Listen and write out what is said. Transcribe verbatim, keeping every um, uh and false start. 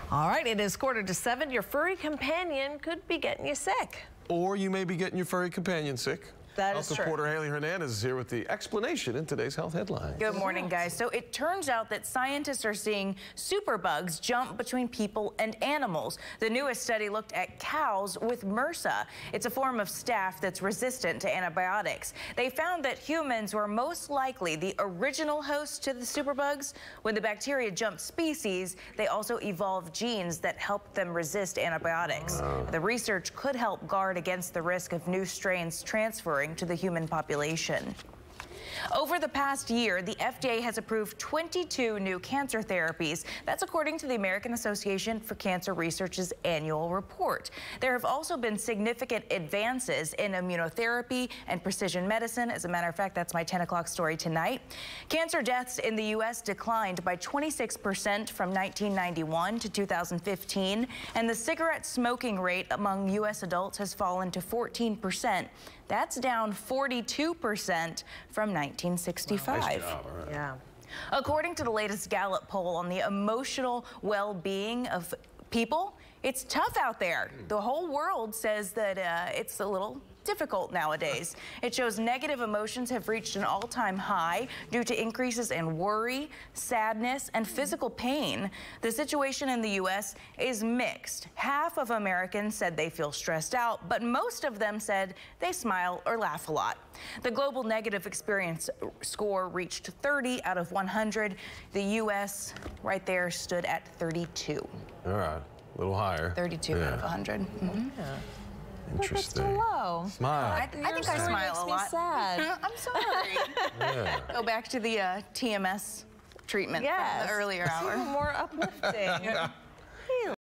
All right, it is quarter to seven. Your furry companion could be getting you sick. Or you may be getting your furry companion sick. That is Health true. reporter Haley Hernandez is here with the explanation in today's health headlines. Good morning, guys. So it turns out that scientists are seeing superbugs jump between people and animals. The newest study looked at cows with MRSA. It's a form of staph that's resistant to antibiotics. They found that humans were most likely the original host to the superbugs. When the bacteria jumped species, they also evolved genes that helped them resist antibiotics. Wow. The research could help guard against the risk of new strains transferring to the human population. Over the past year, the F D A has approved twenty-two new cancer therapies. That's according to the American Association for Cancer Research's annual report. There have also been significant advances in immunotherapy and precision medicine. As a matter of fact, that's my ten o'clock story tonight. Cancer deaths in the U S declined by twenty-six percent from nineteen ninety-one to two thousand fifteen, and the cigarette smoking rate among U S adults has fallen to fourteen percent. That's down forty-two percent from nineteen sixty-five. Nice job, all right. Yeah. According to the latest Gallup poll on the emotional well-being of people, it's tough out there. The whole world says that uh, it's a little difficult nowadays. It shows negative emotions have reached an all-time high due to increases in worry, sadness, and physical pain. The situation in the U S is mixed. Half of Americans said they feel stressed out, but most of them said they smile or laugh a lot. The global negative experience score reached thirty out of one hundred. The U S right there stood at thirty-two. All right, a little higher. thirty-two yeah. out of one hundred. Mm-hmm. Yeah. Interesting. Look, it's too low. Smile. I, I think I smile a lot. Makes me sad. I'm sorry. Yeah. Go back to the uh, T M S treatment Yes. from the earlier hour. More uplifting.